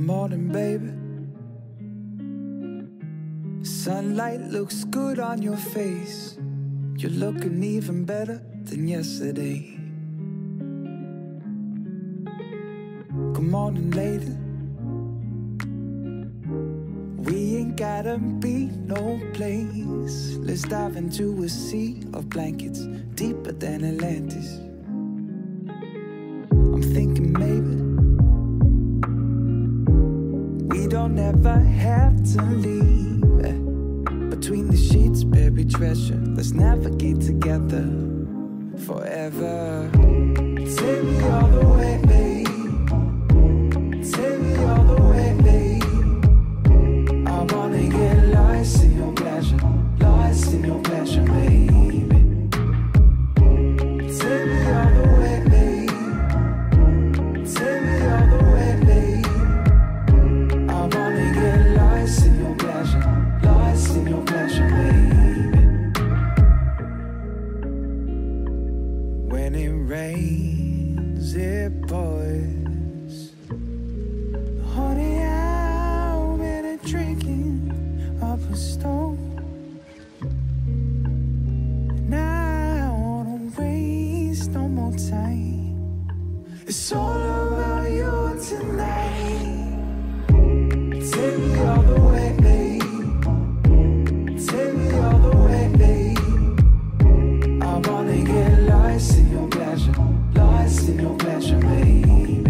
morning, baby. Sunlight looks good on your face. You're looking even better than yesterday. Good morning, lady. We ain't gotta be no place. Let's dive into a sea of blankets deeper than Atlantis. I'm thinking maybe we don't ever have to leave. Between the sheets, buried treasure. Let's navigate together forever. Take me all the way, babe. Take me all the way, babe. I wanna get lost in your pleasure, lost in your pleasure, baby. Take me all the way, babe. Take me all the way, babe. I wanna get lost in your pleasure, lost in your pleasure, baby. When it rains, it pours. Honey, I've been drinking up a stone. Now I don't waste no more time. It's all about you tonight. Take me all the way, babe. Take me all the way, babe. I wanna get lost in your pleasure, lost in your pleasure, baby.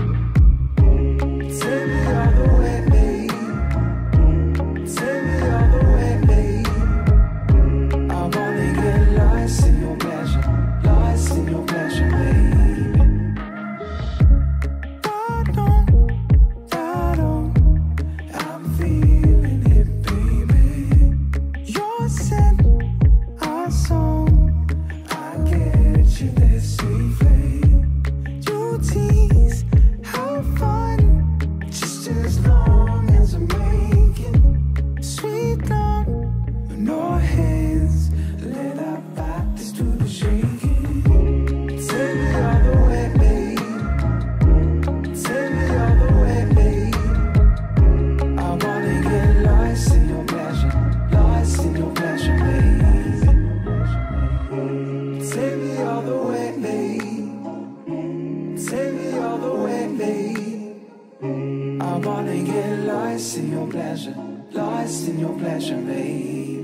Take me all the way, babe. Take me all the way, babe. I wanna get lost in your pleasure, lost in your pleasure, baby. I'm feeling it, baby. Your scent, our song, I get you there safely. You tease, have fun, just as long as I'm making sweet love. No hands, let our bodies do the shaking. Take me all the way, babe. Take me all the way, babe. I wanna get lost in your pleasure, lost in your pleasure, babe. Take me all the way, babe. Take me all the way, babe. I wanna get lost in your pleasure, lost in your pleasure, babe.